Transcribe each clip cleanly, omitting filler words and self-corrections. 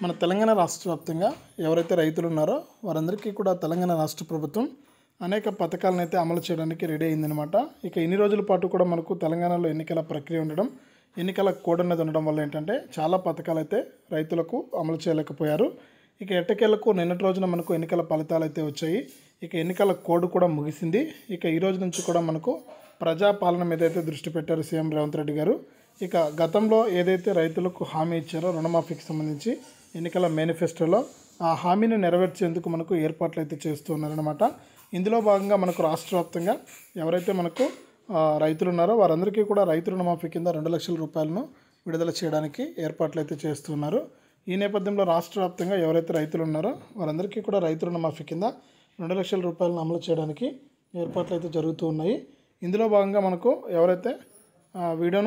మన తెలంగాణ రాష్ట్ర వ్యాప్తంగా ఎవరైతే రైతులు ఉన్నారో వారందరికీ కూడా తెలంగాణ రాష్ట్ర ప్రభుత్వం అనేక పథకాలను అయితే అమలు చేయడానికి రెడీ అయిందనమాట. ఇక ఇన్ని రోజుల పాటు కూడా మనకు తెలంగాణలో ఎన్నికల ప్రక్రియ ఉండడం, ఎన్నికల కోడ్ అనేది ఉండడం వల్ల ఏంటంటే చాలా పథకాలు అయితే రైతులకు అమలు చేయలేకపోయారు. ఇక ఎట్టకేలకు నిన్నటి రోజున మనకు ఎన్నికల ఫలితాలు అయితే వచ్చాయి. ఇక ఎన్నికల కోడ్ కూడా ముగిసింది. ఇక ఈ రోజు నుంచి కూడా మనకు ప్రజాపాలన మీద అయితే దృష్టి పెట్టారు సీఎం రేవంత్ రెడ్డి గారు. ఇక గతంలో ఏదైతే రైతులకు హామీ ఇచ్చారో రుణమాఫీకి సంబంధించి ఎన్నికల మేనిఫెస్టోలో ఆ హామీని నెరవేర్చేందుకు మనకు ఏర్పాట్లు అయితే చేస్తున్నారనమాట. ఇందులో భాగంగా మనకు రాష్ట్ర వ్యాప్తంగా ఎవరైతే మనకు రైతులు ఉన్నారో వారందరికీ కూడా రైతు రుణమాఫీ కింద 2 లక్షల రూపాయలను విడుదల చేయడానికి ఏర్పాట్లు అయితే చేస్తున్నారు. ఈ నేపథ్యంలో రాష్ట్ర వ్యాప్తంగా ఎవరైతే రైతులు ఉన్నారో వారందరికీ కూడా రైతు రుణమాఫీ కింద 2 లక్షల రూపాయలను అమలు చేయడానికి ఏర్పాట్లు అయితే జరుగుతూ ఉన్నాయి. ఇందులో భాగంగా మనకు ఎవరైతే వీడియోను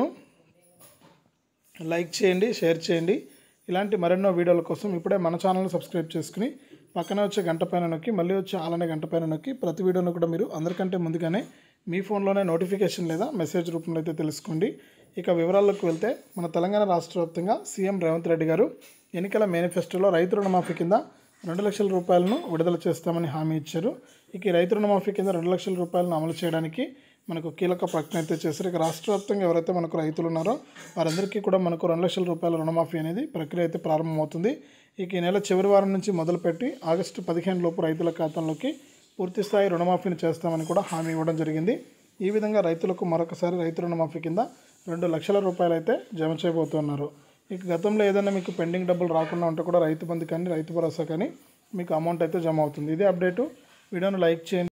లైక్ చేయండి, షేర్ చేయండి. ఇలాంటి మరెన్నో వీడియోల కోసం ఇప్పుడే మన ఛానల్ని సబ్స్క్రైబ్ చేసుకుని పక్కనే వచ్చే గంట పైన నొక్కి మళ్ళీ వచ్చే ఆలనే గంట పైన నొక్కి ప్రతి వీడియోను కూడా మీరు అందరికంటే ముందుగానే మీ ఫోన్లోనే నోటిఫికేషన్ లేదా మెసేజ్ రూపంలో అయితే తెలుసుకోండి. ఇక వివరాల్లోకి వెళ్తే మన తెలంగాణ రాష్ట్ర వ్యాప్తంగా సీఎం రేవంత్ రెడ్డి గారు ఎన్నికల మేనిఫెస్టోలో రైతు రుణమాఫీ కింద 2 లక్షల రూపాయలను విడుదల చేస్తామని హామీ ఇచ్చారు. ఇక ఈ రైతు రుణమాఫీ కింద 2 లక్షల రూపాయలను అమలు చేయడానికి మనకు కీలక ప్రకటన అయితే చేశారు. ఇక రాష్ట్ర వ్యాప్తంగా ఎవరైతే మనకు రైతులు ఉన్నారో వారందరికీ కూడా మనకు 2 లక్షల రూపాయల రుణమాఫీ అనేది ప్రక్రియ అయితే ప్రారంభమవుతుంది. ఇక ఈ నెల చివరి వారం నుంచి మొదలుపెట్టి ఆగస్టు 15 లోపు రైతుల ఖాతాల్లోకి పూర్తిస్థాయి రుణమాఫీని చేస్తామని కూడా హామీ ఇవ్వడం జరిగింది. ఈ విధంగా రైతులకు మరొకసారి రైతు రుణమాఫీ కింద 2 లక్షల రూపాయలు అయితే జమ చేయబోతున్నారు. ఇక గతంలో ఏదైనా మీకు పెండింగ్ డబ్బులు రాకుండా ఉంటే కూడా రైతు బంధు కానీ రైతు భరోసా కానీ మీకు అమౌంట్ అయితే జమ అవుతుంది. ఇదే అప్డేటు. వీడియోను లైక్ చేయండి.